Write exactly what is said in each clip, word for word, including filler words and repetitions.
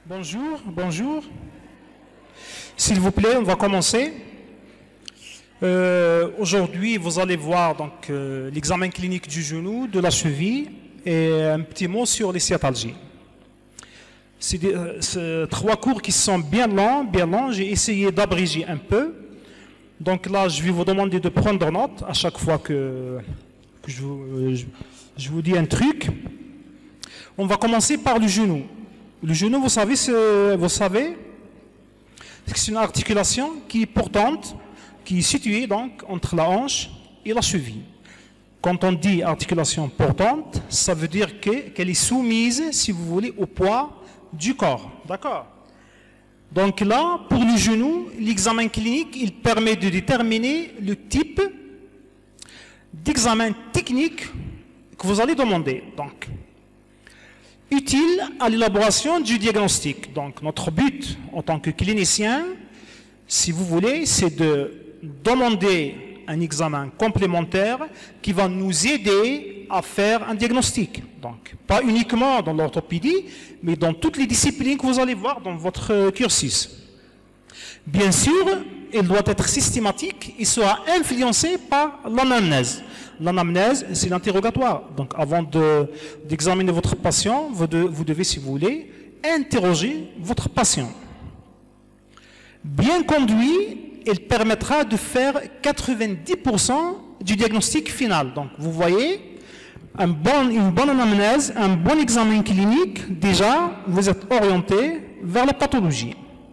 Bonjour, bonjour. S'il vous plaît, on va commencer. Euh, Aujourd'hui, vous allez voir donc euh, l'examen clinique du genou, de la cheville et un petit mot sur les sciatalgies. C'est euh, trois cours qui sont bien longs, bien longs. J'ai essayé d'abréger un peu. Donc là, je vais vous demander de prendre note à chaque fois que, que je, vous, je, je vous dis un truc. On va commencer par le genou. Le genou, vous savez, vous savez, c'est une articulation qui est portante, qui est située donc entre la hanche et la cheville. Quand on dit articulation portante, ça veut dire que, qu'elle est soumise, si vous voulez, au poids du corps. D'accord? Donc là, pour le genou, l'examen clinique, il permet de déterminer le type d'examen technique que vous allez demander. Donc, utile à l'élaboration du diagnostic. Donc, notre but en tant que clinicien, si vous voulez, c'est de demander un examen complémentaire qui va nous aider à faire un diagnostic. Donc, pas uniquement dans l'orthopédie, mais dans toutes les disciplines que vous allez voir dans votre cursus. Bien sûr, il doit être systématique, il sera influencé par l'anamnèse. L'anamnèse, c'est l'interrogatoire. Donc, avant de, d'examiner votre patient, vous, de, vous devez, si vous voulez, interroger votre patient. Bien conduit, il permettra de faire quatre-vingt-dix pour cent du diagnostic final. Donc, vous voyez, un bon, une bonne anamnèse, un bon examen clinique, déjà, vous êtes orienté vers la pathologie.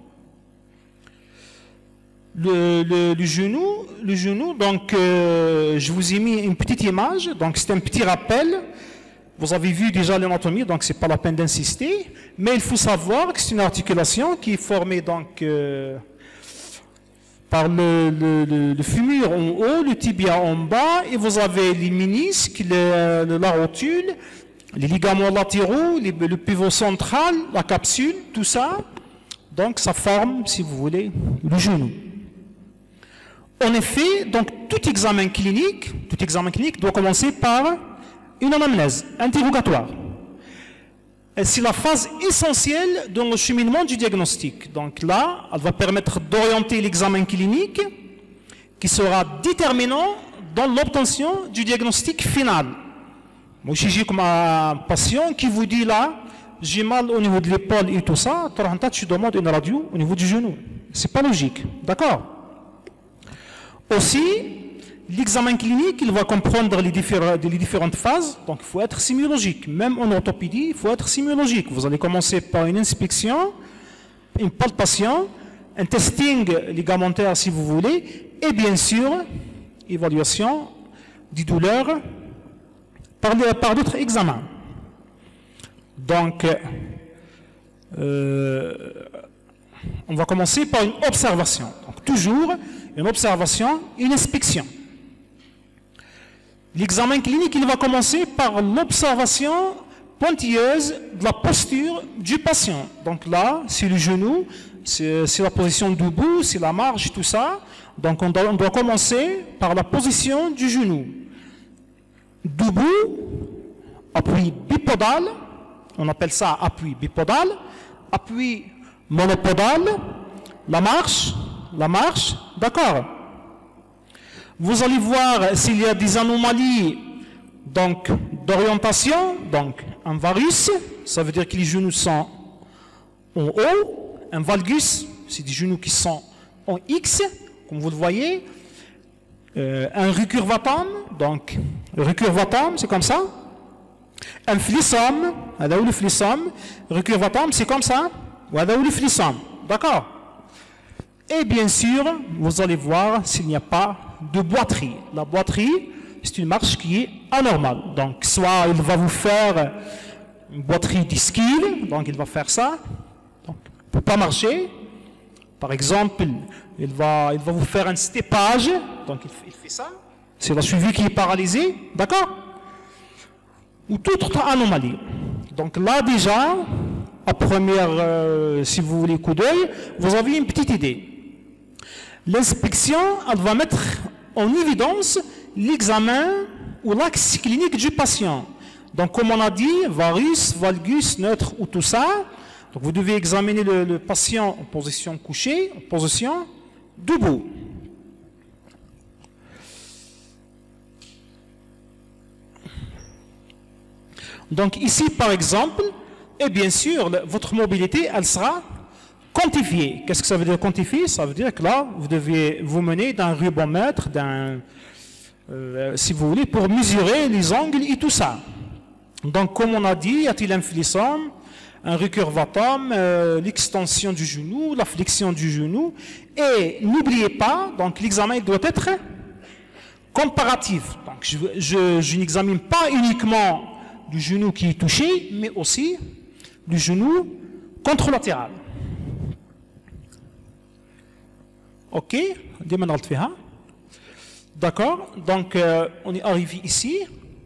Le, le, le genou, le genou, donc, euh, je vous ai mis une petite image, donc c'est un petit rappel. Vous avez vu déjà l'anatomie, donc c'est pas la peine d'insister. Mais il faut savoir que c'est une articulation qui est formée donc euh, par le, le, le, le fémur en haut, le tibia en bas, et vous avez les ménisques, le, le, la rotule, les ligaments latéraux, les, le pivot central, la capsule, tout ça. Donc ça forme, si vous voulez, le genou. En effet, donc tout examen clinique, tout examen clinique doit commencer par une anamnèse interrogatoire. C'est la phase essentielle dans le cheminement du diagnostic. Donc là, elle va permettre d'orienter l'examen clinique qui sera déterminant dans l'obtention du diagnostic final. Moi, j'ai comme un patient qui vous dit là, j'ai mal au niveau de l'épaule et tout ça, tu demandes une radio au niveau du genou. C'est pas logique, d'accord? Aussi, l'examen clinique, il va comprendre les, différents, les différentes phases, donc il faut être sémiologique. Même en orthopédie, il faut être sémiologique. Vous allez commencer par une inspection, une palpation, un testing ligamentaire si vous voulez, et bien sûr, évaluation des douleurs par, par d'autres examens. Donc, euh, on va commencer par une observation. Donc, toujours une observation, une inspection. L'examen clinique, il va commencer par l'observation pointilleuse de la posture du patient. Donc là, c'est le genou, c'est la position debout, c'est la marche, tout ça. Donc on doit, on doit commencer par la position du genou. Debout, appui bipodal, on appelle ça appui bipodal, appui monopodal, la marche, la marche, d'accord. Vous allez voir s'il y a des anomalies donc d'orientation, donc un varus, ça veut dire que les genoux sont en haut, un valgus, c'est des genoux qui sont en X, comme vous le voyez, euh, un recurvatum, donc le recurvatum, c'est comme ça, un flissum, là où le flissum, recurvatum, c'est comme ça, là où le flissum, d'accord. Et bien sûr, vous allez voir s'il n'y a pas de boiterie. La boiterie, c'est une marche qui est anormale. Donc, soit il va vous faire une boiterie discule, donc il va faire ça, donc il ne peut pas marcher. Par exemple, il va, il va vous faire un stépage, donc il fait, il fait ça. C'est la cheville qui est paralysée, d'accord? Ou toute autre anomalie. Donc là, déjà, à première, euh, si vous voulez, coup d'œil, vous avez une petite idée. L'inspection, elle va mettre en évidence l'examen ou l'axe clinique du patient. Donc, comme on a dit, varus, valgus, neutre ou tout ça. Donc vous devez examiner le, le patient en position couchée, en position debout. Donc ici, par exemple, et bien sûr, le, votre mobilité, elle sera quantifiée. Qu'est-ce que ça veut dire quantifiée? Ça veut dire que là, vous devez vous mener d'un rubomètre, d'un, euh, si vous voulez, pour mesurer les angles et tout ça. Donc, comme on a dit, y a-t-il un flissum, un recurvatum, euh, l'extension du genou, la flexion du genou. Et n'oubliez pas, donc l'examen doit être comparatif. Donc, je, je, je n'examine pas uniquement du genou qui est touché, mais aussi du genou contralatéral. Ok, d'accord, donc euh, on est arrivé ici.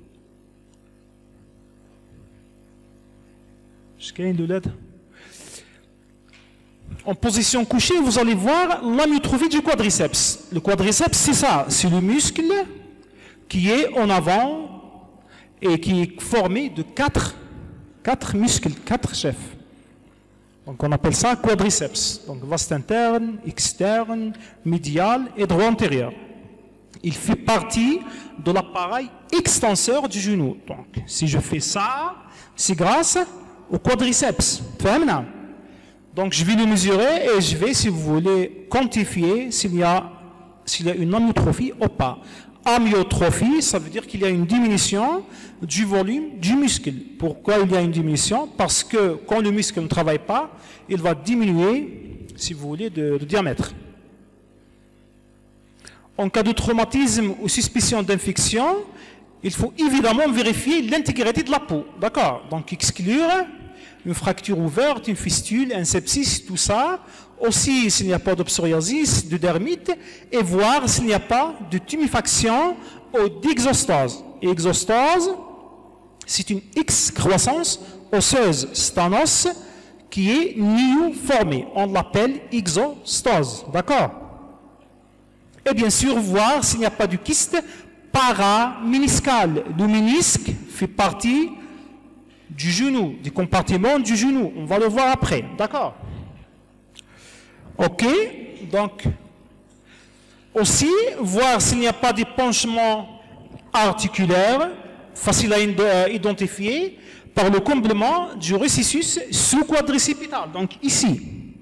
En position couchée, vous allez voir l'amyotrophie du quadriceps. Le quadriceps, c'est ça, c'est le muscle qui est en avant et qui est formé de quatre, quatre muscles, quatre chefs. Donc on appelle ça quadriceps. Donc vaste interne, externe, médial et droit antérieur. Il fait partie de l'appareil extenseur du genou. Donc si je fais ça, c'est grâce au quadriceps. Donc je vais le mesurer et je vais, si vous voulez, quantifier s'il y a, s'il y a une amyotrophie ou pas. Amyotrophie, ça veut dire qu'il y a une diminution du volume du muscle. Pourquoi il y a une diminution? Parce que quand le muscle ne travaille pas, il va diminuer, si vous voulez, de, de diamètre. En cas de traumatisme ou suspicion d'infection, il faut évidemment vérifier l'intégrité de la peau. D'accord? Donc exclure une fracture ouverte, une fistule, un sepsis, tout ça. Aussi, s'il n'y a pas de psoriasis, de dermite, et voir s'il n'y a pas de tuméfaction ou d'exostase. Et exostase, c'est une excroissance osseuse stanos qui est néo-formée. On l'appelle exostase. D'accord? Et bien sûr, voir s'il n'y a pas de kyste paraméniscal. Le ménisque fait partie du genou, du compartiment du genou. On va le voir après. D'accord? Ok, donc aussi voir s'il n'y a pas d'épanchement articulaire facile à identifier par le comblement du récessus sous-quadricipital. Donc ici,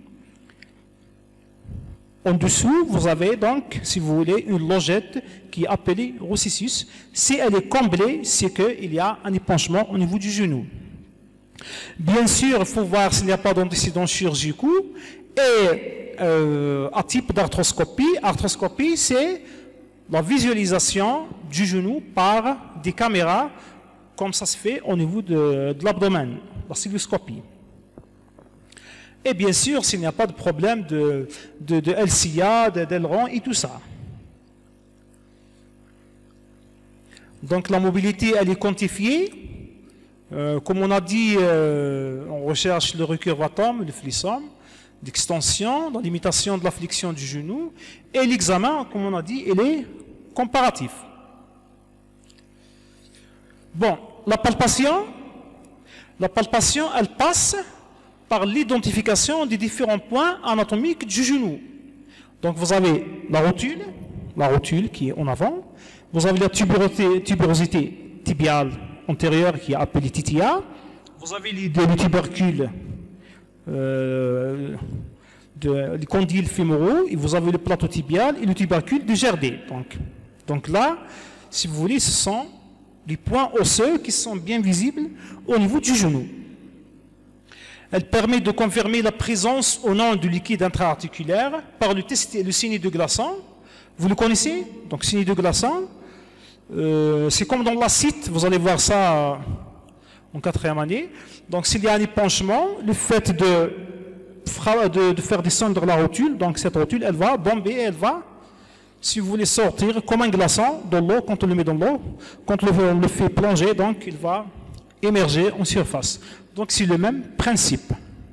en dessous, vous avez donc, si vous voulez, une logette qui est appelée récessus. Si elle est comblée, c'est qu'il y a un épanchement au niveau du genou. Bien sûr, il faut voir s'il n'y a pas d'antécédents chirurgicaux et Euh, un type d'arthroscopie. Arthroscopie, c'est la visualisation du genou par des caméras, comme ça se fait au niveau de, de l'abdomen, la cystoscopie. Et bien sûr, s'il n'y a pas de problème de, de, de L C A, d'aileron et tout ça. Donc la mobilité, elle est quantifiée. Euh, comme on a dit, euh, on recherche le recurvatum, le flissum, d'extension, la limitation de la flexion du genou, et l'examen, comme on a dit, il est comparatif. Bon, la palpation, la palpation, elle passe par l'identification des différents points anatomiques du genou. Donc vous avez la rotule, la rotule qui est en avant, vous avez la tuberosité, tuberosité tibiale antérieure qui est appelée titia, vous avez les, les tubercules Euh, de, les condyles fémoraux, et vous avez le plateau tibial et le tubercule de Gerdé. Donc, donc là, si vous voulez, ce sont les points osseux qui sont bien visibles au niveau du genou. Elle permet de confirmer la présence ou non du liquide intra-articulaire par le test, le signe de Glaçon. Vous le connaissez? Donc, signe de Glaçon, euh, c'est comme dans l'acide, vous allez voir ça en quatrième année. Donc s'il y a un épanchement, le fait de, de, de faire descendre la rotule, donc cette rotule, elle va bomber, elle va, si vous voulez, sortir comme un glaçon dans l'eau, quand on le met dans l'eau, quand on le fait plonger, donc il va émerger en surface. Donc c'est le même principe.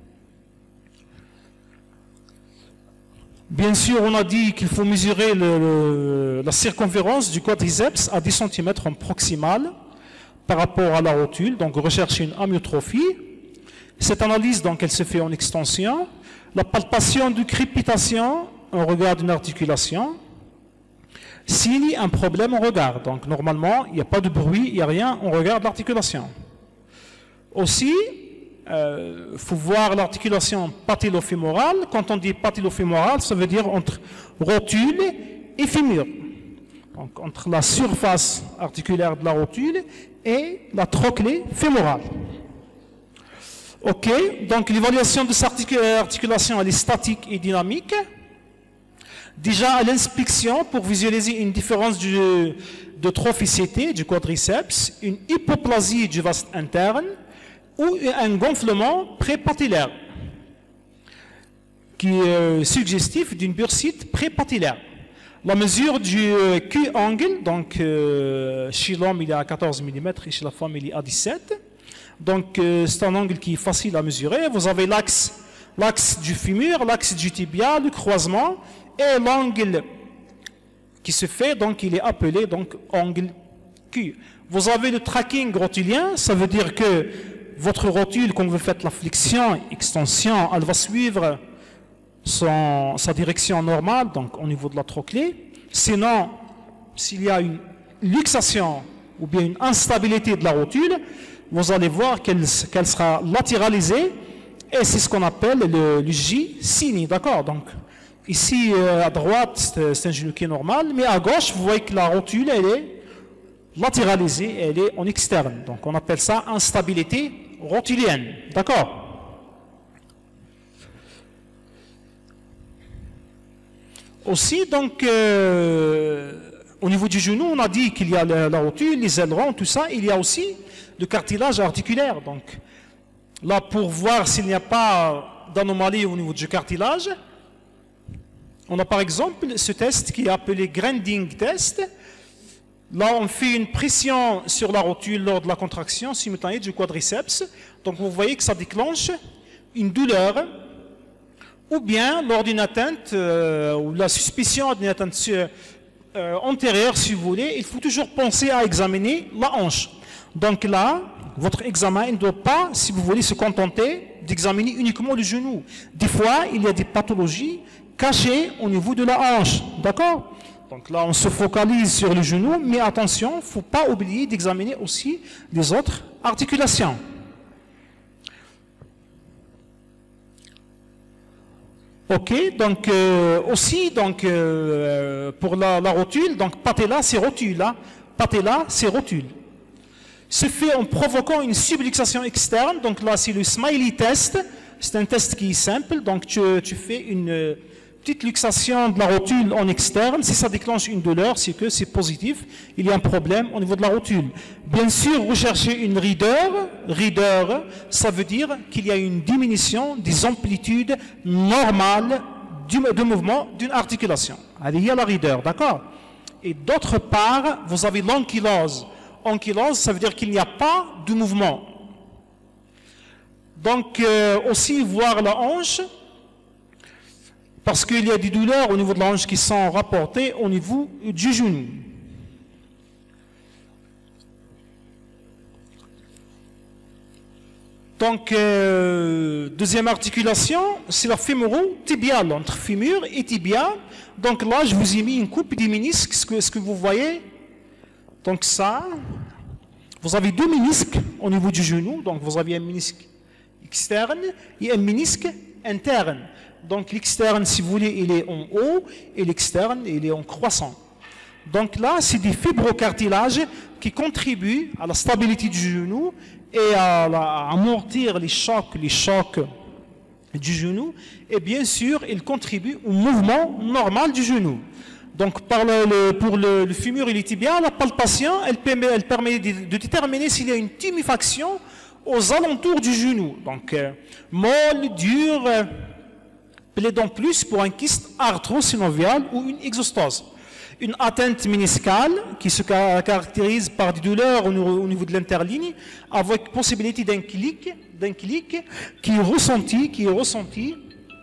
Bien sûr, on a dit qu'il faut mesurer le, le, la circonférence du quadriceps à dix centimètres en proximal par rapport à la rotule, donc rechercher une amyotrophie. Cette analyse, donc, elle se fait en extension. La palpation de crépitation, on regarde une articulation. S'il y a un problème, on regarde. Donc, normalement, il n'y a pas de bruit, il n'y a rien, on regarde l'articulation. Aussi, il euh, faut voir l'articulation patellofémorale. Quand on dit patellofémorale, ça veut dire entre rotule et fémur. Donc, entre la surface articulaire de la rotule et la trochlée fémorale. Ok, donc l'évaluation de cette articulation, elle est statique et dynamique. Déjà à l'inspection, pour visualiser une différence du, de trophicité du quadriceps, une hypoplasie du vaste interne ou un gonflement prépatellaire qui est suggestif d'une bursite prépatellaire. La mesure du Q-angle, donc euh, chez l'homme il est à quatorze millimètres et chez la femme il est à dix-sept. Donc euh, c'est un angle qui est facile à mesurer. Vous avez l'axe l'axe du fémur, l'axe du tibia, le croisement et l'angle qui se fait, donc il est appelé donc angle Q. Vous avez le tracking rotulien, ça veut dire que votre rotule, quand vous faites la flexion, extension, elle va suivre son, sa direction normale, donc au niveau de la trochlée. Sinon, s'il y a une luxation ou bien une instabilité de la rotule, vous allez voir qu'elle qu'elle sera latéralisée, et c'est ce qu'on appelle le, le J sini, d'accord? Donc, ici, euh, à droite, c'est un genou qui est normal, mais à gauche, vous voyez que la rotule, elle est latéralisée, elle est en externe. Donc, on appelle ça instabilité rotulienne, d'accord? Aussi, donc, euh, au niveau du genou, on a dit qu'il y a la, la rotule, les ailerons, tout ça. Il y a aussi le cartilage articulaire. Donc, là, pour voir s'il n'y a pas d'anomalie au niveau du cartilage, on a par exemple ce test qui est appelé grinding test. Là, on fait une pression sur la rotule lors de la contraction simultanée du quadriceps. Donc, vous voyez que ça déclenche une douleur, ou bien lors d'une atteinte, euh, ou la suspicion d'une atteinte euh, antérieure, si vous voulez, il faut toujours penser à examiner la hanche. Donc là, votre examen ne doit pas, si vous voulez, se contenter d'examiner uniquement le genou. Des fois, il y a des pathologies cachées au niveau de la hanche. D'accord? Donc là, on se focalise sur le genou, mais attention, il ne faut pas oublier d'examiner aussi les autres articulations. Ok, donc euh, aussi, donc, euh, pour la, la rotule, donc patella, c'est rotule. Hein. Patella, c'est rotule. Se fait en provoquant une subluxation externe. Donc là, c'est le smiley test. C'est un test qui est simple. Donc tu, tu fais une euh, petite luxation de la rotule en externe. Si ça déclenche une douleur, c'est que c'est positif. Il y a un problème au niveau de la rotule. Bien sûr, recherchez une raideur. Raideur, ça veut dire qu'il y a une diminution des amplitudes normales du, de mouvement d'une articulation. Allez, il y a la raideur, d'accord? Et d'autre part, vous avez l'ankylose. Ankylose, ça veut dire qu'il n'y a pas de mouvement. Donc, euh, aussi voir la hanche, parce qu'il y a des douleurs au niveau de la hanche qui sont rapportées au niveau du genou. Donc, euh, deuxième articulation, c'est la fémoro-tibiale, entre fémur et tibia. Donc là, je vous ai mis une coupe des ménisques, ce que, ce que vous voyez. Donc ça, vous avez deux ménisques au niveau du genou. Donc vous avez un ménisque externe et un ménisque interne. Donc l'externe, si vous voulez, il est en haut et l'externe, il est en croissant. Donc là, c'est des fibrocartilages qui contribuent à la stabilité du genou et à, la, à amortir les chocs, les chocs du genou. Et bien sûr, ils contribuent au mouvement normal du genou. Donc, par le, le, pour le, le fémur et les tibias, la palpation, elle permet, elle permet de, de déterminer s'il y a une tuméfaction aux alentours du genou. Donc, euh, molle, dur, euh, plaidant plus pour un kyste arthro-synovial ou une exostose. Une atteinte méniscale qui se caractérise par des douleurs au niveau, au niveau de l'interligne, avec possibilité d'un clic, d'un clic qui est ressenti, qui est ressenti.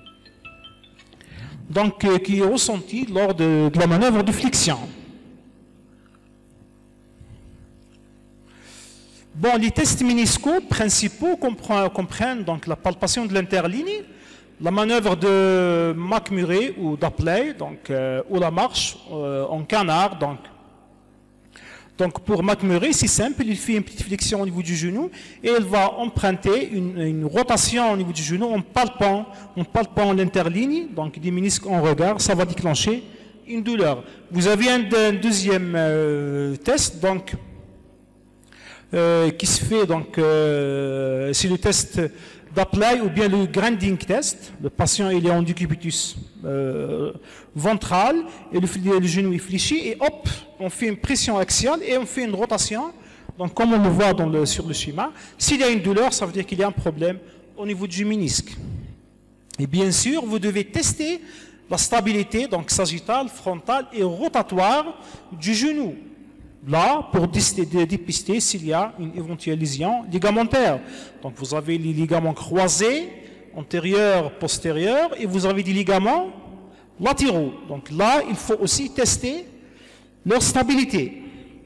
Donc, euh, qui est ressenti lors de, de la manœuvre de flexion. Bon, les tests méniscaux principaux comprennent donc la palpation de l'interligne, la manœuvre de McMurray ou d'Apley, donc euh, ou la marche euh, en canard. Donc, donc pour McMurray, c'est simple, il fait une petite flexion au niveau du genou et il va emprunter une, une rotation au niveau du genou en palpant, en palpant l'interligne, donc des ménisques en regard, ça va déclencher une douleur. Vous avez un, un deuxième euh, test, donc euh, qui se fait, donc euh, c'est le test d'Apley ou bien le grinding test. Le patient il est en décubitus euh, ventral et le, le genou est fléchi et hop, on fait une pression axiale et on fait une rotation. Donc comme on le voit dans le, sur le schéma, s'il y a une douleur, ça veut dire qu'il y a un problème au niveau du ménisque. Et bien sûr, vous devez tester la stabilité, donc sagittale, frontale et rotatoire du genou. Là, pour dépister s'il y a une éventuelle lésion ligamentaire. Donc vous avez les ligaments croisés, antérieurs, postérieurs, et vous avez des ligaments latéraux. Donc là, il faut aussi tester leur stabilité.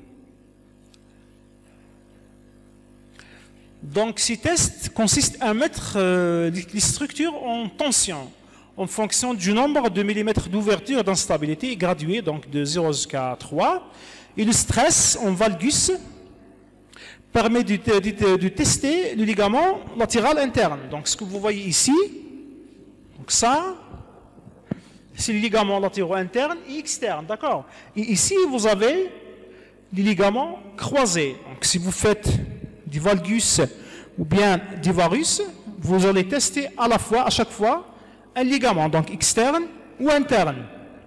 Donc ces tests consistent à mettre euh, les structures en tension en fonction du nombre de millimètres d'ouverture et d'instabilité graduée, donc de zéro jusqu'à trois. Et le stress en valgus permet de, de, de, de tester le ligament latéral interne. Donc ce que vous voyez ici, donc ça, c'est le ligament latéral interne et externe, d'accord. Et ici, vous avez les ligaments croisés. Donc si vous faites du valgus ou bien du varus, vous allez tester à la fois, à chaque fois, un ligament, donc externe ou interne.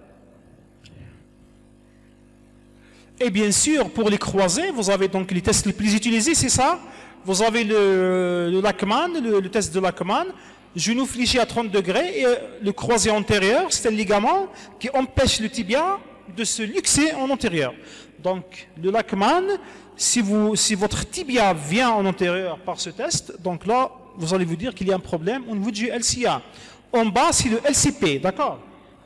Et bien sûr, pour les croisés, vous avez donc les tests les plus utilisés, c'est ça. Vous avez le, le Lachman, le, le test de Lachman, genou fléchi à trente degrés, et le croisé antérieur, c'est un ligament qui empêche le tibia de se luxer en antérieur. Donc, le Lachman, si, vous, si votre tibia vient en antérieur par ce test, donc là, vous allez vous dire qu'il y a un problème au niveau du L C A. En bas, c'est le L C P, d'accord.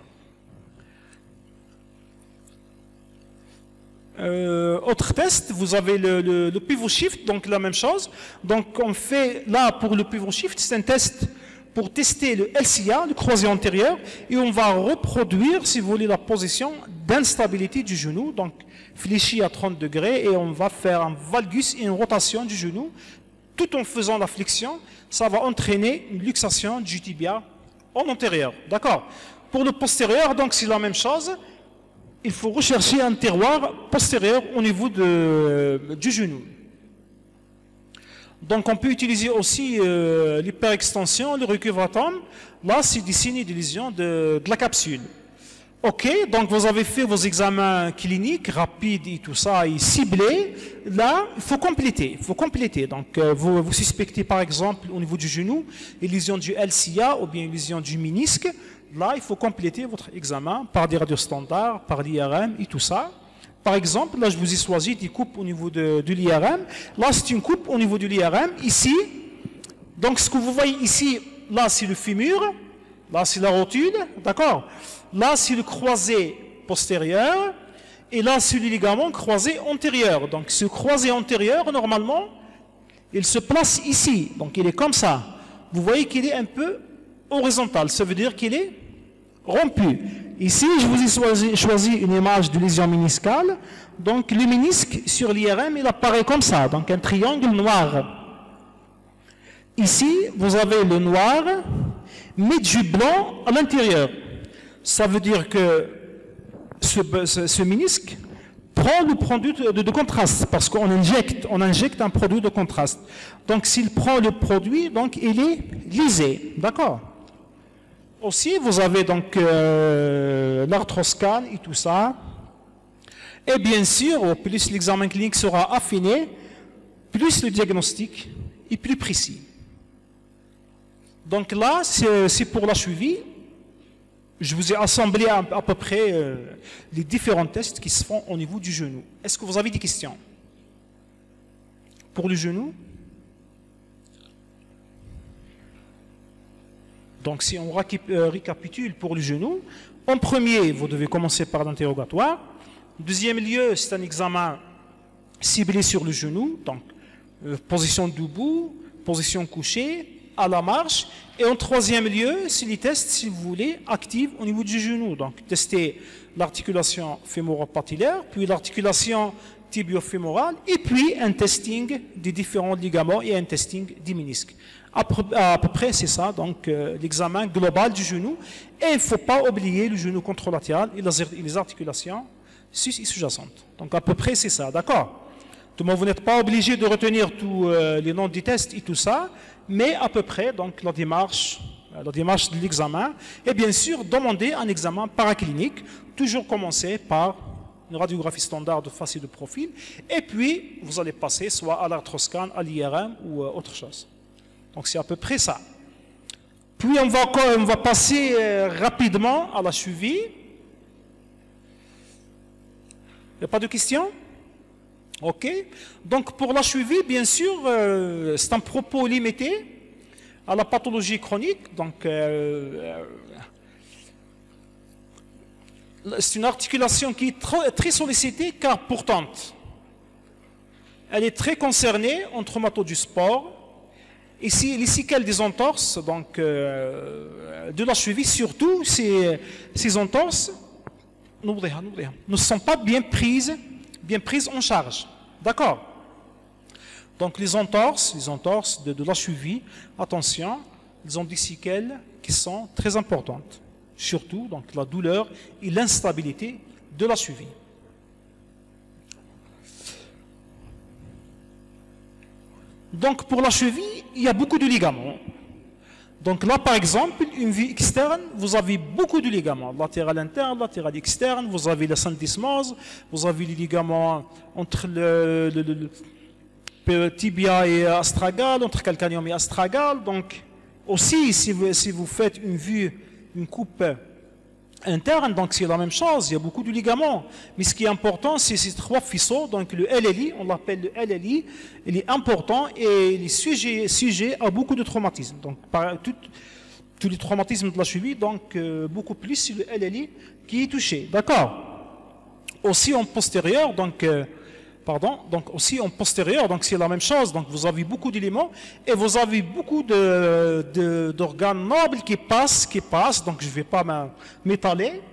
Euh, autre test, vous avez le, le, le pivot shift, donc la même chose. Donc on fait là pour le pivot shift, c'est un test pour tester le L C A, le croisé antérieur, et on va reproduire, si vous voulez, la position d'instabilité du genou, donc fléchi à trente degrés, et on va faire un valgus et une rotation du genou, tout en faisant la flexion, ça va entraîner une luxation du tibia en antérieur, d'accord. Pour le postérieur, donc c'est la même chose. Il faut rechercher un terroir postérieur au niveau de, du genou. Donc on peut utiliser aussi euh, l'hyperextension, le recuvratum. Là, c'est des signes de lésion de, de la capsule. Ok, donc vous avez fait vos examens cliniques rapides et tout ça, et ciblés. Là, il faut compléter. Il faut compléter. Donc euh, vous, vous suspectez par exemple au niveau du genou une lésion du L C A ou bien une lésion du ménisque. Là, il faut compléter votre examen par des radios standards, par l'I R M et tout ça. Par exemple, là, je vous ai choisi des coupes au niveau de, de l'I R M. Là, c'est une coupe au niveau de l'I R M. Ici, donc ce que vous voyez ici, là, c'est le fémur. Là, c'est la rotule, d'accord. Là, c'est le croisé postérieur. Et là, c'est le ligament croisé antérieur. Donc, ce croisé antérieur, normalement, il se place ici. Donc, il est comme ça. Vous voyez qu'il est un peu horizontal. Ça veut dire qu'il est rompu. Ici, je vous ai choisi, choisi une image de lésion méniscale. Donc, le ménisque sur l'I R M, il apparaît comme ça. Donc, un triangle noir. Ici, vous avez le noir, mais du blanc à l'intérieur. Ça veut dire que ce, ce, ce ménisque prend le produit de, de, de contraste, parce qu'on injecte, on injecte un produit de contraste. Donc, s'il prend le produit, donc il est lisé. D'accord? Aussi, vous avez donc euh, l'arthroscan et tout ça. Et bien sûr, plus l'examen clinique sera affiné, plus le diagnostic est plus précis. Donc là, c'est pour la cheville. Je vous ai assemblé à, à peu près euh, les différents tests qui se font au niveau du genou. Est-ce que vous avez des questions? Pour le genou? Donc si on récapitule pour le genou, en premier, vous devez commencer par l'interrogatoire. En deuxième lieu, c'est un examen ciblé sur le genou. Donc euh, position debout, position couchée, à la marche. Et en troisième lieu, c'est les tests, si vous voulez, actifs au niveau du genou. Donc, tester l'articulation fémoro-patellaire, puis l'articulation tibio-fémorale, et puis un testing des différents ligaments et un testing des ménisques. À peu, à peu près, c'est ça, donc euh, l'examen global du genou. Et il ne faut pas oublier le genou contralatéral et les articulations sus et sous-jacentes. Donc, à peu près, c'est ça, d'accord? Tout le monde, vous n'êtes pas obligé de retenir tous euh, les noms des tests et tout ça, mais à peu près, donc, la démarche, la démarche de l'examen. Et bien sûr, demander un examen paraclinique, toujours commencer par une radiographie standard de face et de profil, et puis vous allez passer soit à l'arthroscan, à l'I R M ou euh, autre chose. Donc c'est à peu près ça. Puis on va, on va passer euh, rapidement à la cheville. Il n'y a pas de questions? Ok. Donc pour la cheville, bien sûr, euh, c'est un propos limité à la pathologie chronique. Donc euh, euh, c'est une articulation qui est très, très sollicitée car pourtant elle est très concernée en traumato du sport. Ici, les séquelles des entorses, donc euh, de la cheville, surtout ces, ces entorses, ne sont pas bien prises, bien prises en charge. D'accord? Donc les entorses, les entorses de, de la cheville, attention, ils ont des séquelles qui sont très importantes. Surtout donc la douleur et l'instabilité de la cheville. Donc pour la cheville, il y a beaucoup de ligaments. Donc là, par exemple, une vue externe, vous avez beaucoup de ligaments. Latéral interne, latéral externe, vous avez la syndesmose, vous avez les ligaments entre le, le, le, le tibia et astragal, entre calcaneum et astragal. Donc aussi, si vous, si vous faites une vue, une coupe interne, donc c'est la même chose, il y a beaucoup de ligaments. Mais ce qui est important, c'est ces trois faisceaux, donc le L L I, on l'appelle le L L I, il est important et il est sujet, sujet à beaucoup de traumatismes. Donc par, tout, tous les traumatismes de la cheville, donc euh, beaucoup plus c'est le L L I qui est touché. D'accord? Aussi en postérieur, donc euh, pardon, donc aussi en postérieur, donc c'est la même chose. Donc vous avez beaucoup d'éléments et vous avez beaucoup de, de, d'organes nobles qui passent, qui passent. Donc je ne vais pas m'étaler.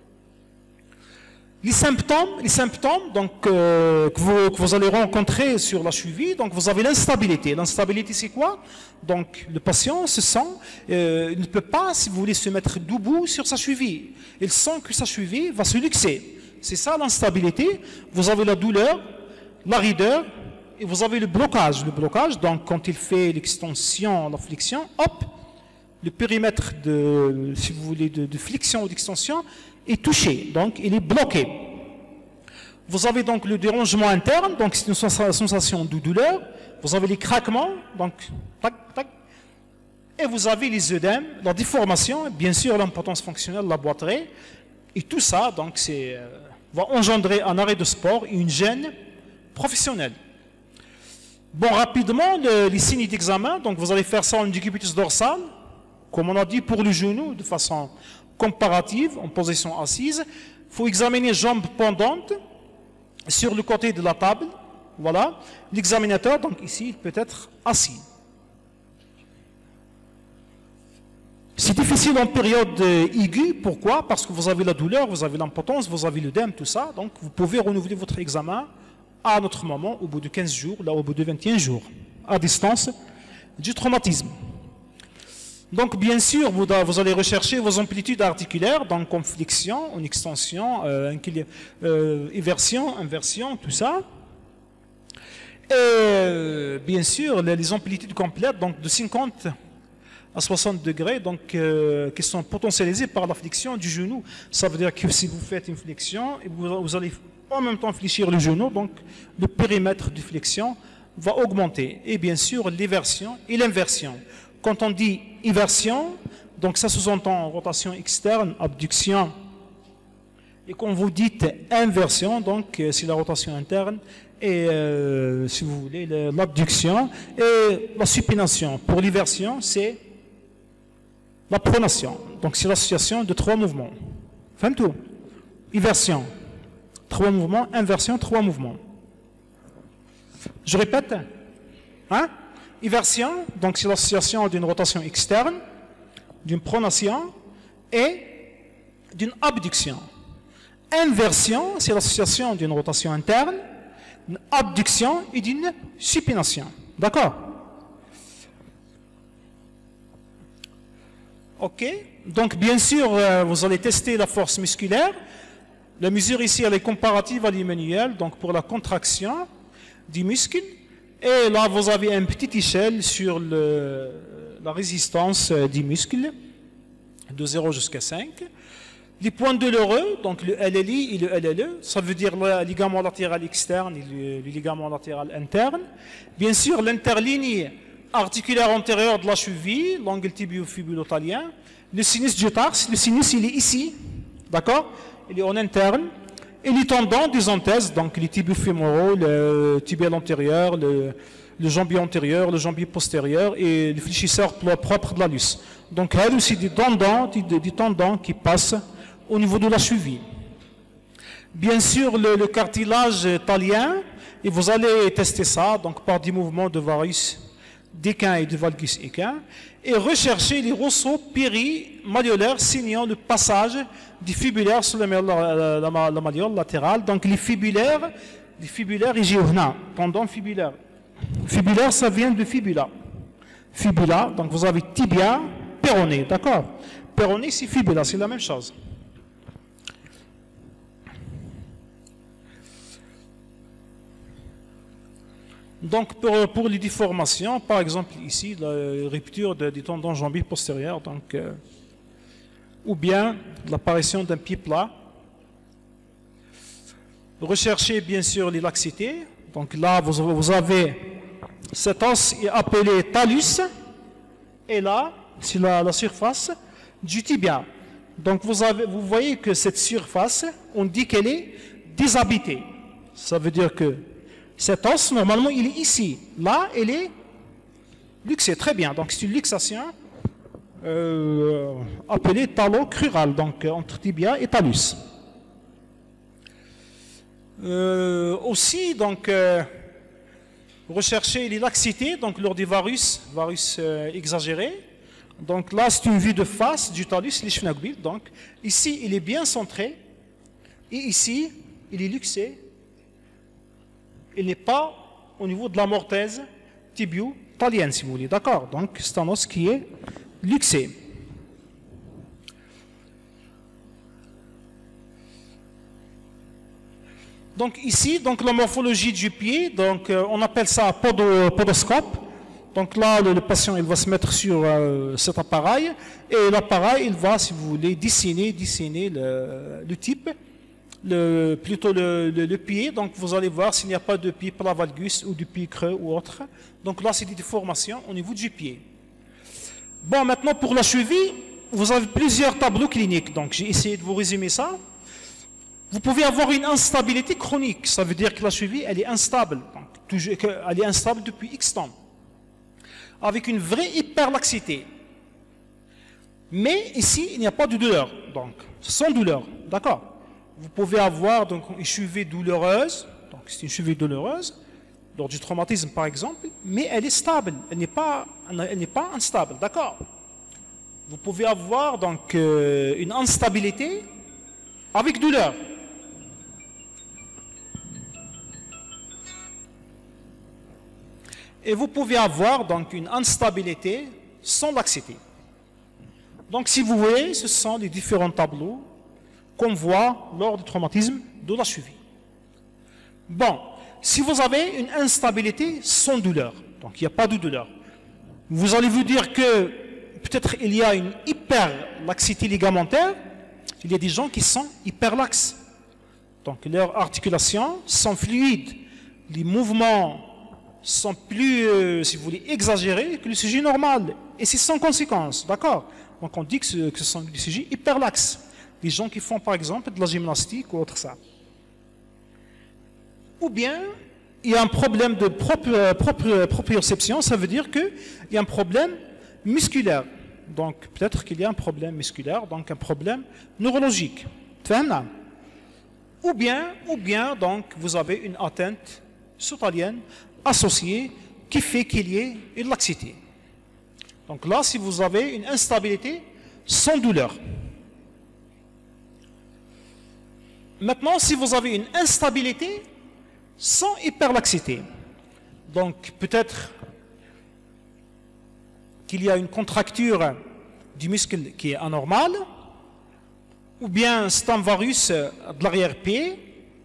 Les symptômes, les symptômes donc, euh, que, vous, que vous allez rencontrer sur la cheville, donc vous avez l'instabilité. L'instabilité, c'est quoi? Donc le patient se sent, euh, il ne peut pas, si vous voulez, se mettre debout sur sa cheville. Il sent que sa cheville va se luxer. C'est ça l'instabilité. Vous avez la douleur, la raideur, et vous avez le blocage. Le blocage, donc quand il fait l'extension, la flexion, hop, le périmètre de, si vous voulez, de, de flexion ou d'extension est touché, donc il est bloqué. Vous avez donc le dérangement interne, donc c'est une sensation de douleur. Vous avez les craquements, donc tac, tac, et vous avez les œdèmes, la déformation, bien sûr l'impotence fonctionnelle, la boiterie, et tout ça, donc c'est euh, va engendrer un arrêt de sport et une gêne professionnelle. Bon, rapidement, le, les signes d'examen, donc vous allez faire ça en décubitus dorsal, comme on a dit pour le genou, de façon comparative, en position assise. Il faut examiner jambes pendantes sur le côté de la table. Voilà. L'examinateur, donc ici, il peut être assis. C'est difficile en période aiguë. Pourquoi? Parce que vous avez la douleur, vous avez l'impotence, vous avez l'œdème, tout ça. Donc, vous pouvez renouveler votre examen à un autre moment, au bout de quinze jours, là, au bout de vingt et un jours, à distance du traumatisme. Donc, bien sûr, vous, vous allez rechercher vos amplitudes articulaires, donc en flexion, en extension, euh, euh, inversion, inversion, tout ça. Et euh, bien sûr, les, les amplitudes complètes, donc de cinquante à soixante degrés, donc euh, qui sont potentialisées par la flexion du genou. Ça veut dire que si vous faites une flexion, et vous, vous allez en même temps fléchir le genou, donc le périmètre de flexion va augmenter. Et bien sûr, l'éversion et l'inversion. Quand on dit inversion, donc ça sous-entend rotation externe, abduction. Et quand vous dites inversion, donc c'est la rotation interne et, euh, si vous voulez, l'abduction et la supination. Pour l'inversion, c'est la pronation. Donc c'est l'association de trois mouvements. Faites tout. Inversion, trois mouvements. Inversion, trois mouvements. Je répète. Hein? Inversion, donc c'est l'association d'une rotation externe, d'une pronation et d'une abduction. Inversion, c'est l'association d'une rotation interne, d'une abduction et d'une supination. D'accord? Ok. Donc, bien sûr, euh, vous allez tester la force musculaire. La mesure ici, elle est comparative à l'immanuel, donc pour la contraction du muscle. Et là, vous avez une petite échelle sur le, la résistance du muscle, de zéro jusqu'à cinq. Les points douloureux, donc le L L I et le L L E, ça veut dire le ligament latéral externe et le, le ligament latéral interne. Bien sûr, l'interligne articulaire antérieure de la cheville, l'angle tibio-fibulo-talien. Le sinus du tarse, le sinus il est ici, d'accord? Il est en interne. Et les tendons des anthèses, donc les tibiofémoraux, le tibial antérieur, le, le jambier antérieur, le jambier postérieur et le fléchisseur propre de l'anus. Donc, il y a aussi des tendons, des, des tendons qui passent au niveau de la cheville. Bien sûr, le, le cartilage talien, et vous allez tester ça donc par des mouvements de varus d'équin et de valgus équin, et rechercher les rosseaux périmaliolaires signant le passage des fibulaires sur la, la, la, la, la malléole latérale. Donc les fibulaires, les fibulaires igiovna, tendon fibulaire. Fibulaire, ça vient de fibula. Fibula, donc vous avez tibia, péroné, d'accord? Péroné, c'est fibula, c'est la même chose. Donc, pour, pour les déformations, par exemple ici, la rupture de, du tendon jambier postérieur, donc, euh, ou bien l'apparition d'un pied plat. Recherchez bien sûr les laxités. Donc là, vous, vous avez cet os est appelé talus, et là, c'est la, la surface du tibia. Donc vous, avez, vous voyez que cette surface, on dit qu'elle est déshabitée. Ça veut dire que cet os, normalement, il est ici. Là, elle est luxée. Très bien. Donc, c'est une luxation euh, appelée talocrural, donc entre tibia et talus. Euh, aussi, donc, euh, rechercher les laxités, donc lors des varus, varus euh, exagérés. Donc là, c'est une vue de face du talus, l'ishfnagbil. Donc, ici, il est bien centré. Et ici, il est luxé. Il n'est pas au niveau de la mortaise tibio-talienne, si vous voulez. D'accord? Donc, c'est un os qui est luxé. Donc, ici, donc, la morphologie du pied, donc, euh, on appelle ça podo, podoscope. Donc là, le, le patient, il va se mettre sur euh, cet appareil, et l'appareil, il va, si vous voulez, dessiner, dessiner le, le type. Le, plutôt le, le, le pied, donc vous allez voir s'il n'y a pas de pied plavalgus ou de pied creux ou autre. Donc là, c'est des déformations au niveau du pied. Bon, maintenant pour la cheville, vous avez plusieurs tableaux cliniques. Donc j'ai essayé de vous résumer ça. Vous pouvez avoir une instabilité chronique. Ça veut dire que la cheville, elle est instable. Donc, toujours, elle est instable depuis X temps. Avec une vraie hyperlaxité. Mais ici, il n'y a pas de douleur. Donc, sans douleur. D'accord? Vous pouvez avoir donc, une cheville douloureuse, donc c'est une cheville douloureuse, lors du traumatisme par exemple, mais elle est stable, elle n'est pas, elle n'est pas instable, d'accord? Vous pouvez avoir donc euh, une instabilité avec douleur. Et vous pouvez avoir donc une instabilité sans laxité. Donc si vous voyez, ce sont les différents tableaux qu'on voit lors du traumatisme de la cheville. Bon, si vous avez une instabilité sans douleur, donc il n'y a pas de douleur, vous allez vous dire que peut-être il y a une hyperlaxité ligamentaire, il y a des gens qui sont hyperlaxes. Donc leurs articulations sont fluides, les mouvements sont plus, euh, si vous voulez, exagérés que le sujet normal. Et c'est sans conséquence, d'accord? Donc on dit que ce, que ce sont des sujets hyperlaxes. Les gens qui font par exemple de la gymnastique ou autre ça. Ou bien, il y a un problème de propre, propre, proprioception, ça veut dire qu'il y a un problème musculaire. Donc peut-être qu'il y a un problème musculaire, donc un problème neurologique. Ou bien, ou bien donc, vous avez une atteinte sotalienne associée qui fait qu'il y ait une laxité. Donc là, si vous avez une instabilité sans douleur. Maintenant, si vous avez une instabilité sans hyperlaxité, donc peut-être qu'il y a une contracture du muscle qui est anormale, ou bien c'est un virus de l'arrière-pied,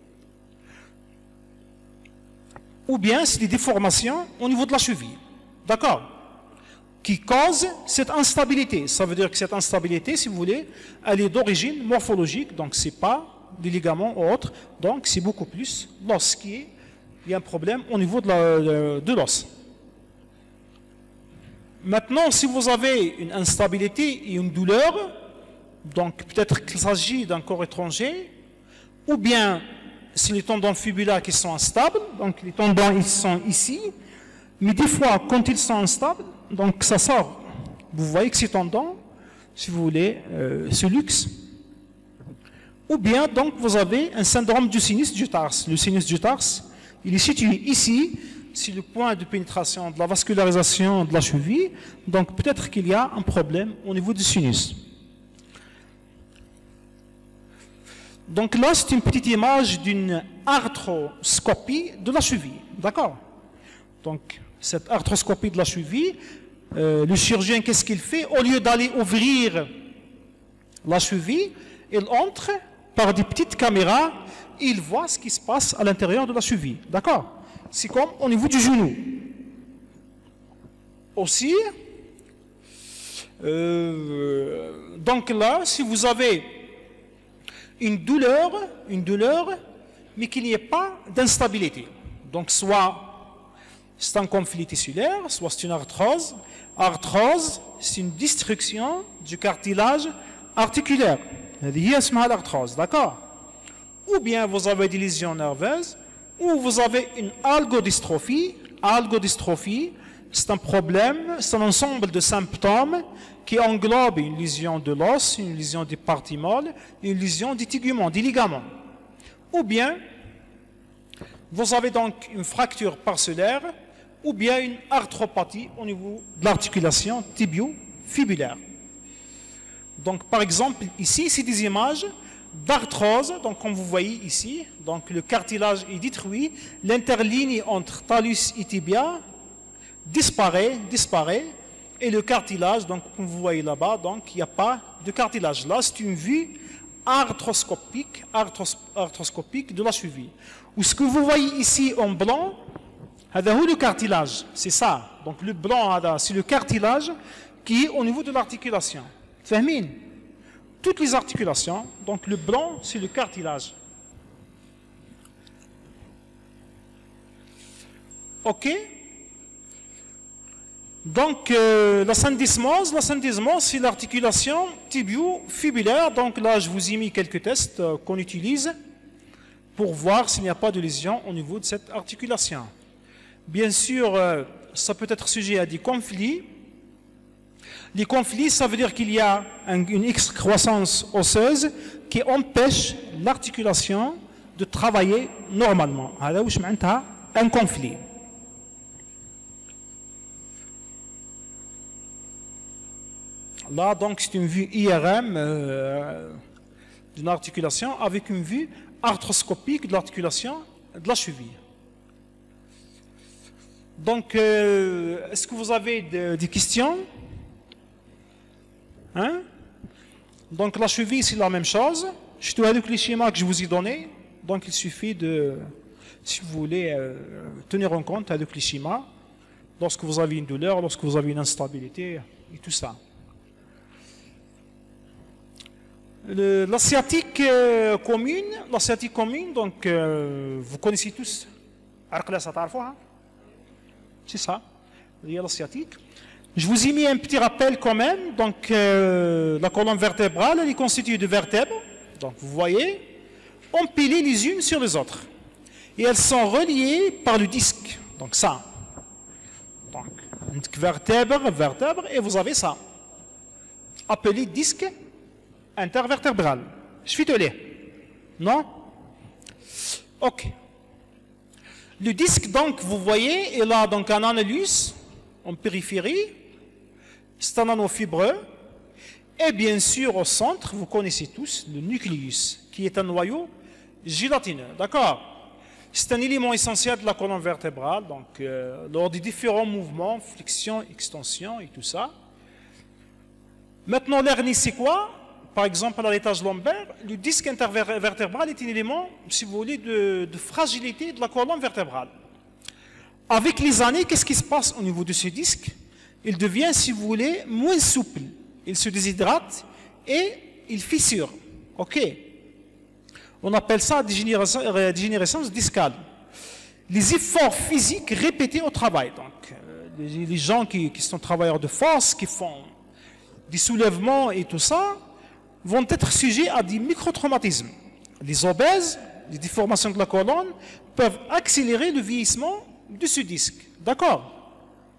ou bien c'est des déformations au niveau de la cheville, d'accord, qui causent cette instabilité. Ça veut dire que cette instabilité, si vous voulez, elle est d'origine morphologique, donc c'est pas des ligaments ou autres, donc c'est beaucoup plus l'os qui est, il y a un problème au niveau de, la, de l'os. Maintenant, si vous avez une instabilité et une douleur, donc peut-être qu'il s'agit d'un corps étranger, ou bien c'est les tendons fibulaires qui sont instables, donc les tendons ils sont ici, mais des fois quand ils sont instables, donc ça sort. Vous voyez que ces tendons, si vous voulez, euh, se luxent. Ou bien donc vous avez un syndrome du sinus du tarse. Le sinus du tarse, il est situé ici, c'est le point de pénétration de la vascularisation de la cheville, donc peut-être qu'il y a un problème au niveau du sinus. Donc là, c'est une petite image d'une arthroscopie de la cheville, d'accord? Donc cette arthroscopie de la cheville, euh, le chirurgien, qu'est-ce qu'il fait? Au lieu d'aller ouvrir la cheville, il entre par des petites caméras, il voit ce qui se passe à l'intérieur de la cheville, d'accord? C'est comme au niveau du genou. Aussi, euh, donc là, si vous avez une douleur, une douleur, mais qu'il n'y ait pas d'instabilité. Donc soit c'est un conflit tissulaire, soit c'est une arthrose. Arthrose, c'est une destruction du cartilage articulaire. C'est l'arthrose, d'accord? Ou bien vous avez des lésions nerveuses, ou vous avez une algodystrophie. Algodystrophie, c'est un problème, c'est un ensemble de symptômes qui englobe une lésion de l'os, une lésion des parties molles, une lésion des teguments, des ligaments. Ou bien, vous avez donc une fracture parcellaire, ou bien une arthropathie au niveau de l'articulation tibio-fibulaire. Donc, par exemple, ici, c'est des images d'arthrose, donc comme vous voyez ici, donc le cartilage est détruit, l'interligne entre talus et tibia disparaît, disparaît, et le cartilage, donc comme vous voyez là-bas, donc il n'y a pas de cartilage. Là, c'est une vue arthroscopique, arthros, arthroscopique de la cheville. Ou ce que vous voyez ici en blanc, c'est le cartilage, c'est ça. Donc le blanc, c'est le cartilage qui est au niveau de l'articulation. Fahmine? Toutes les articulations, donc le blanc, c'est le cartilage. Ok? Donc, euh, la syndesmose, la syndesmose, c'est l'articulation tibio-fibulaire. Donc là, je vous ai mis quelques tests euh, qu'on utilise pour voir s'il n'y a pas de lésion au niveau de cette articulation. Bien sûr, euh, ça peut être sujet à des conflits. Les conflits, ça veut dire qu'il y a un, une excroissance osseuse qui empêche l'articulation de travailler normalement. Un conflit. Là, donc, c'est une vue I R M euh, d'une articulation avec une vue arthroscopique de l'articulation de la cheville. Donc, euh, est-ce que vous avez de, des questions? Hein? Donc, la cheville, c'est la même chose. Je dois avec les schémas que je vous ai donnés. Donc, il suffit de, si vous voulez, euh, tenir en compte avec les schémas lorsque vous avez une douleur, lorsque vous avez une instabilité et tout ça. Le, la sciatique euh, commune, la sciatique commune, donc euh, vous connaissez tous, c'est ça, il y a la sciatique. Je vous ai mis un petit rappel quand même, donc euh, la colonne vertébrale, elle est constituée de vertèbres, donc vous voyez, empilées les unes sur les autres, et elles sont reliées par le disque, donc ça, donc vertèbre, vertèbre, et vous avez ça, appelé disque intervertébral. Je suis tolé. Non? Ok. Le disque, donc, vous voyez, il a donc un annulus en périphérie, c'est un anneau fibreux, et bien sûr, au centre, vous connaissez tous le nucléus, qui est un noyau gélatineux, d'accord? C'est un élément essentiel de la colonne vertébrale, donc euh, lors des différents mouvements, flexion, extension et tout ça. Maintenant, l'hernie, c'est quoi? Par exemple, à l'étage lombaire, le disque intervertébral est un élément, si vous voulez, de, de fragilité de la colonne vertébrale. Avec les années, qu'est-ce qui se passe au niveau de ce disque? Il devient, si vous voulez, moins souple. Il se déshydrate et il fissure. OK. On appelle ça dégénérescence discale. Les efforts physiques répétés au travail. Donc, les, les gens qui, qui sont travailleurs de force, qui font des soulèvements et tout ça, vont être sujets à des microtraumatismes. Les obèses, les déformations de la colonne, peuvent accélérer le vieillissement de ce disque. D'accord?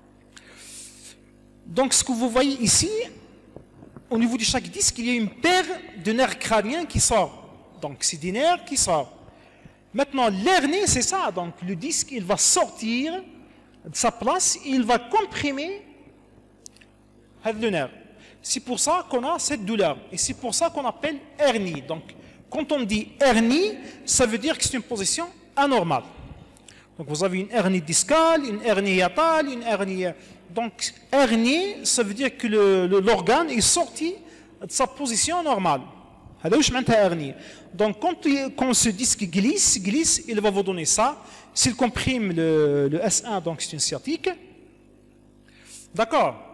Donc, ce que vous voyez ici, au niveau de chaque disque, il y a une paire de nerfs crâniens qui sort. Donc, c'est des nerfs qui sortent. Maintenant, l'hernie, c'est ça. Donc, le disque, il va sortir de sa place, il va comprimer le nerf. C'est pour ça qu'on a cette douleur. Et c'est pour ça qu'on appelle hernie. Donc, quand on dit hernie, ça veut dire que c'est une position anormale. Donc, vous avez une hernie discale, une hernie hiatale, une hernie... Donc, hernie, ça veut dire que l'organe est sorti de sa position normale. Donc, quand, quand ce disque glisse, glisse, il va vous donner ça. S'il comprime le, le S un, donc c'est une sciatique. D'accord.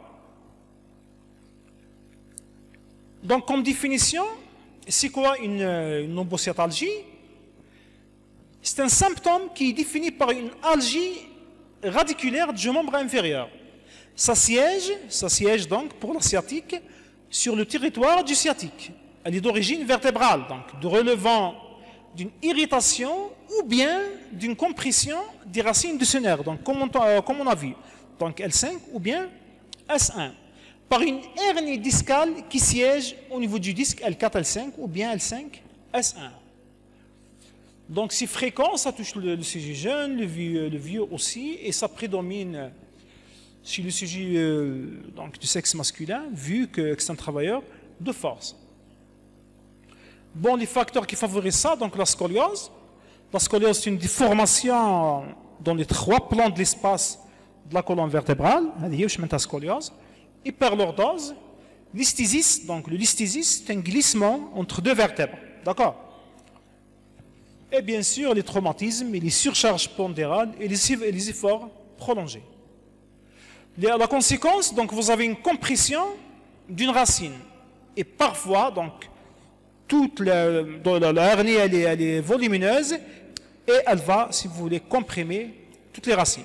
Donc, comme définition, c'est quoi une, une lombosciatalgie? C'est un symptôme qui est défini par une algie radiculaire du membre inférieur. Ça siège, ça siège donc pour la sciatique sur le territoire du sciatique. Elle est d'origine vertébrale, donc de relevant d'une irritation ou bien d'une compression des racines de ce nerf, donc comme on, euh, comme on a vu, donc L cinq ou bien S un, par une hernie discale qui siège au niveau du disque L quatre, L cinq ou bien L cinq, S un. Donc c'est fréquent, ça touche le, le sujet jeune, le vieux, le vieux aussi, et ça prédomine chez le sujet euh, donc, du sexe masculin, vu que, que c'est un travailleur de force. Bon, les facteurs qui favorisent ça, donc la scoliose. La scoliose, c'est une déformation dans les trois plans de l'espace de la colonne vertébrale, la scoliose. Hyperlordose, listhésis, donc le listhésis, c'est un glissement entre deux vertèbres, d'accord? Et bien sûr, les traumatismes et les surcharges pondérales et les, et les efforts prolongés. La conséquence, donc vous avez une compression d'une racine. Et parfois, donc, toute la, la, la hernie, elle est, elle est volumineuse et elle va, si vous voulez, comprimer toutes les racines.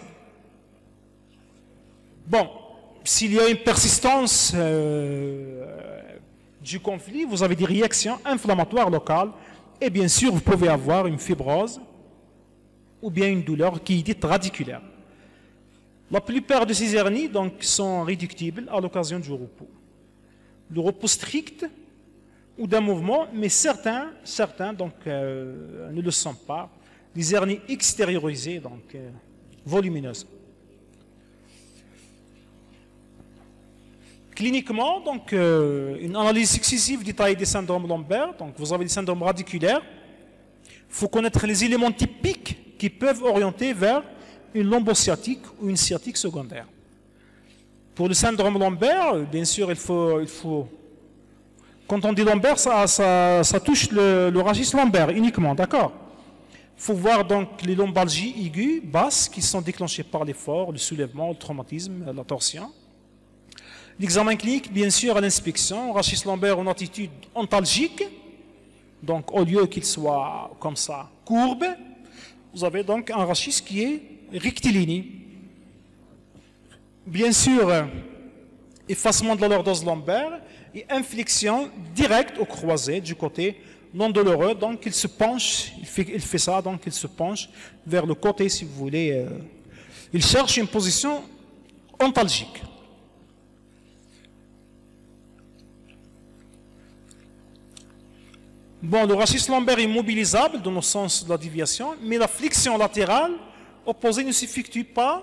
Bon, s'il y a une persistance euh, du conflit, vous avez des réactions inflammatoires locales et bien sûr, vous pouvez avoir une fibrose ou bien une douleur qui est dite radiculaire. La plupart de ces hernies donc, sont réductibles à l'occasion du repos. Le repos strict ou d'un mouvement, mais certains, certains donc, euh, ne le sont pas. Les hernies extériorisées, donc euh, volumineuses. Cliniquement, donc, euh, une analyse successive détaillée des syndromes lombaires. Donc, vous avez des syndromes radiculaires. Il faut connaître les éléments typiques qui peuvent orienter vers une lombosciatique ou une sciatique secondaire. Pour le syndrome lombaire, bien sûr, il faut, il faut quand on dit lombaire, ça, ça, ça touche le, le rachis lombaire uniquement, d'accord? Il faut voir donc les lombalgies aiguës, basses, qui sont déclenchées par l'effort, le soulèvement, le traumatisme, la torsion. L'examen clinique, bien sûr, à l'inspection, rachis lombaire en attitude ontalgique, donc au lieu qu'il soit comme ça, courbe, vous avez donc un rachis qui est rectiligne. Bien sûr, effacement de la lordose lombaire et inflexion directe au croisé du côté non douloureux. Donc il se penche, il fait, il fait ça, donc il se penche vers le côté, si vous voulez. Euh, il cherche une position ontalgique. Bon, le rachis lombaire est mobilisable dans le sens de la déviation, mais la flexion latérale opposé ne s'effectue pas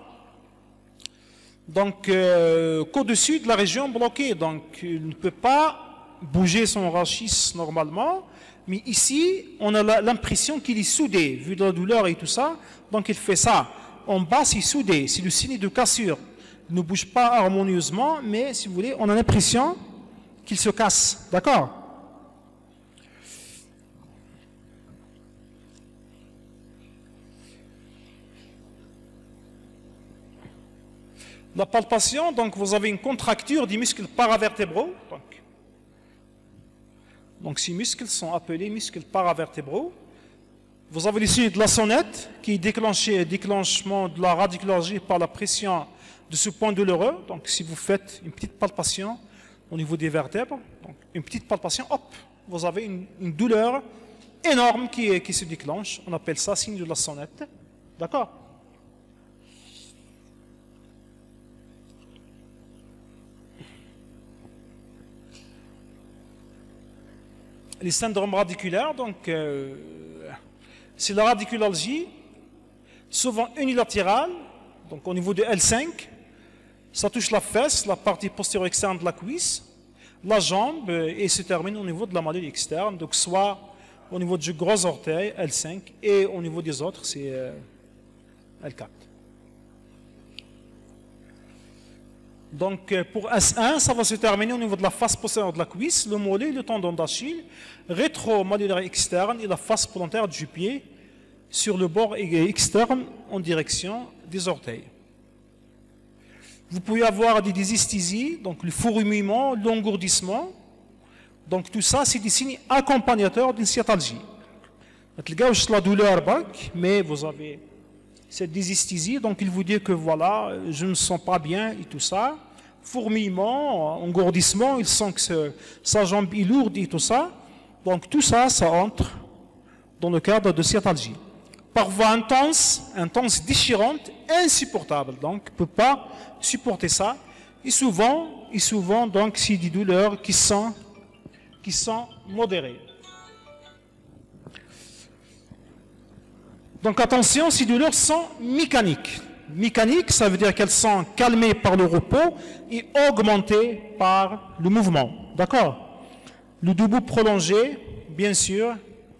donc euh, qu'au-dessus de la région bloquée. Donc il ne peut pas bouger son rachis normalement, mais ici on a l'impression qu'il est soudé, vu la douleur et tout ça. Donc il fait ça. En bas c'est soudé, c'est le signe de cassure. Il ne bouge pas harmonieusement, mais si vous voulez, on a l'impression qu'il se casse. D'accord? La palpation, donc vous avez une contracture des muscles paravertébraux. Donc, donc ces muscles sont appelés muscles paravertébraux. Vous avez ici de la sonnette qui est déclenchée, déclenchement de la radiculargie par la pression de ce point douloureux. Donc si vous faites une petite palpation au niveau des vertèbres, donc une petite palpation, hop, vous avez une, une douleur énorme qui, qui se déclenche. On appelle ça signe de la sonnette. D'accord? Les syndromes radiculaires, donc, euh, c'est la radiculalgie, souvent unilatérale, donc au niveau de L cinq, ça touche la fesse, la partie postérieure externe de la cuisse, la jambe, et se termine au niveau de la malléole externe, donc soit au niveau du gros orteil, L cinq, et au niveau des autres, c'est euh, L quatre. Donc pour S un, ça va se terminer au niveau de la face postérieure de la cuisse, le mollet, le tendon d'Achille, rétro-malléolaire externe et la face plantaire du pied sur le bord externe en direction des orteils. Vous pouvez avoir des dysesthésies, donc le fourmillement, l'engourdissement. Donc tout ça, c'est des signes accompagnateurs d'une sciatalgie. La douleur, mais vous avez cette dysesthésie, donc il vous dit que voilà, je ne me sens pas bien et tout ça. Fourmillement, engourdissement, il sent que sa jambe est lourde et tout ça. Donc tout ça, ça entre dans le cadre de sciatalgie. Par voie intense, intense, déchirante, insupportable. Donc il ne peut pas supporter ça. Et souvent, et souvent donc, c'est des douleurs qui sont, qui sont modérées. Donc attention, ces douleurs sont mécaniques. Mécaniques, ça veut dire qu'elles sont calmées par le repos et augmentées par le mouvement. D'accord? Le debout prolongé, bien sûr.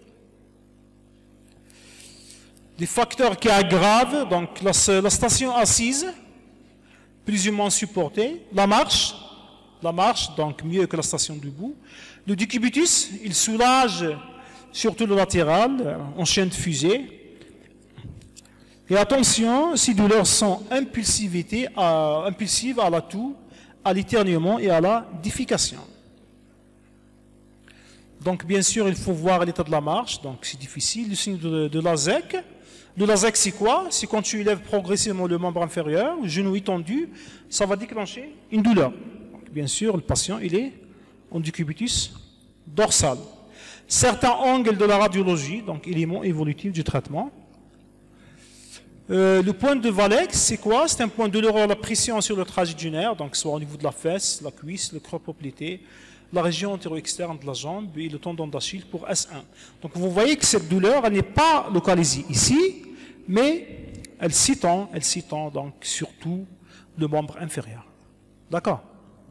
Des facteurs qui aggravent, donc la, la station assise, plus ou moins supportée. La marche, la marche, donc mieux que la station debout. Le décubitus, il soulage surtout le latéral, en chaîne de fusée. Et attention, ces douleurs sont impulsivité à, impulsives à la toux, à l'éternuement et à la défécation. Donc bien sûr, il faut voir l'état de la marche, donc c'est difficile. Le signe de, de la Z E C. Le la Z E C, c'est quoi? C'est quand tu élèves progressivement le membre inférieur, le genou étendu, ça va déclencher une douleur. Donc, bien sûr, le patient, il est en décubitus dorsal. Certains angles de la radiologie, donc éléments évolutifs du traitement. Euh, le point de Valex, c'est quoi? C'est un point douloureux à la pression sur le trajet du nerf, donc soit au niveau de la fesse, la cuisse, le creux poplité, la région antéro-externe de la jambe et le tendon d'Achille pour S un. Donc vous voyez que cette douleur, elle n'est pas localisée ici, mais elle s'étend, elle s'étend donc surtout le membre inférieur. D'accord?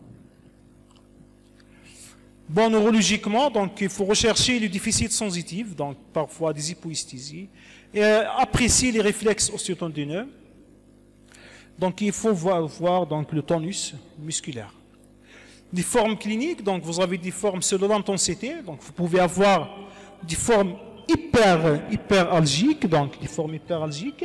Bon, neurologiquement, donc il faut rechercher le déficit sensitif, donc parfois des hypoesthésies, et apprécier les réflexes osteotendineux. Donc il faut voir, voir donc, le tonus musculaire. Des formes cliniques, donc vous avez des formes selon l'intensité, donc vous pouvez avoir des formes hyper, hyperalgiques, donc des formes hyperalgiques.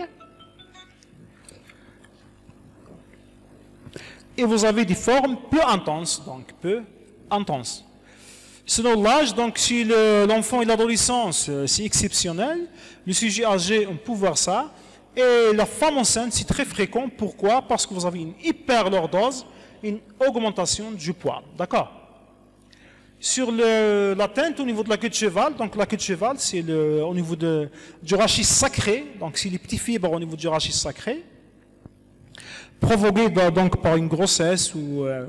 Et vous avez des formes peu intenses, donc peu intenses. Selon l'âge, donc si l'enfant et l'adolescence, c'est exceptionnel. Le sujet âgé, on peut voir ça. Et la femme enceinte, c'est très fréquent. Pourquoi? Parce que vous avez une hyperlordose, une augmentation du poids. D'accord? Sur le, la teinte au niveau de la queue de cheval, donc la queue de cheval, c'est au niveau de, du rachis sacré, donc c'est les petits fibres au niveau du rachis sacré, provoquées donc par une grossesse ou... Euh,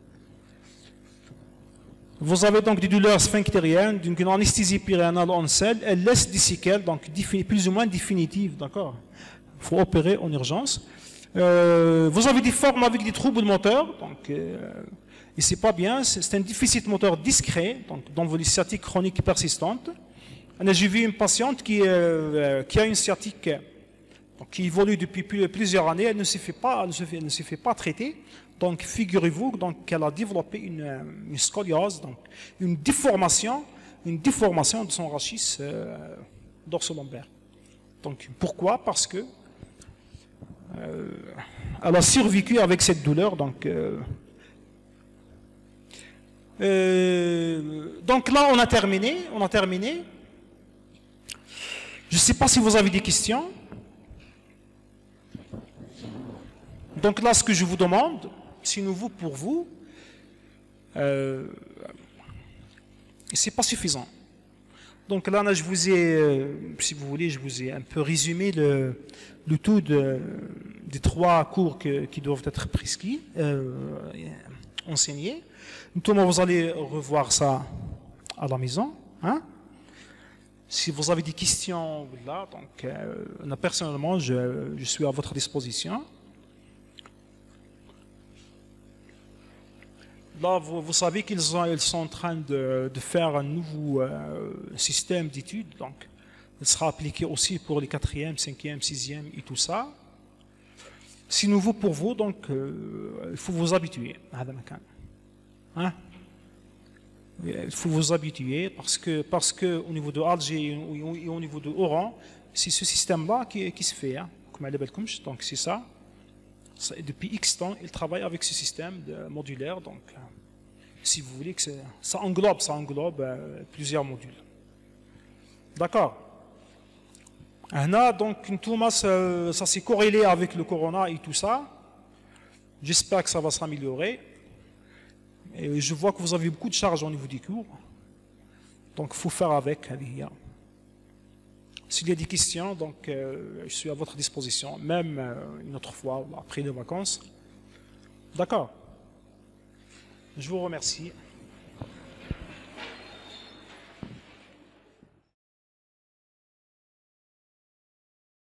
Vous avez donc des douleurs sphinctériennes, donc une anesthésie périanale en selle, elle laisse des séquelles, donc plus ou moins définitives, d'accord? il faut opérer en urgence. Euh, vous avez des formes avec des troubles moteurs, donc, euh, et c'est pas bien, c'est un déficit moteur discret, donc d'embolie sciatique chronique persistante. J'ai vu une patiente qui, euh, qui a une sciatique donc, qui évolue depuis plusieurs années, elle ne se fait pas, ne se fait, ne se fait pas traiter. Donc, figurez-vous qu'elle a développé une, une scoliose, donc une déformation, une déformation de son rachis euh, dorso-lombaire. Donc, pourquoi? Parce que euh, elle a survécu avec cette douleur. Donc, euh, euh, donc là, on a terminé. On a terminé. Je ne sais pas si vous avez des questions. Donc là, ce que je vous demande, c'est nouveau pour vous, euh, ce n'est pas suffisant. Donc là, là, je vous ai, euh, si vous voulez, je vous ai un peu résumé le, le tout de, des trois cours que, qui doivent être prescrits, euh, enseignés. Notamment, vous allez revoir ça à la maison. Hein? Si vous avez des questions, là, donc, euh, personnellement, je, je suis à votre disposition. Là, vous, vous savez qu'ils sont, ils sont en train de, de faire un nouveau euh, système d'études, donc il sera appliqué aussi pour les quatrième, cinquième, sixième et tout ça. C'est nouveau pour vous, donc euh, il faut vous habituer à Hadamakan. Hein? Il faut vous habituer parce que, parce que au niveau de Alger et au niveau de Oran, c'est ce système-là qui, qui se fait. Hein? Donc c'est ça. Depuis X temps, il travaille avec ce système de modulaire. Donc, si vous voulez, que ça englobe, ça englobe euh, plusieurs modules. D'accord. Donc, une Thomas, ça, ça s'est corrélé avec le corona et tout ça. J'espère que ça va s'améliorer. Et je vois que vous avez beaucoup de charges au niveau des cours. Donc, il faut faire avec. S'il y a des questions, donc, euh, je suis à votre disposition, même euh, une autre fois, après les vacances. D'accord. Je vous remercie.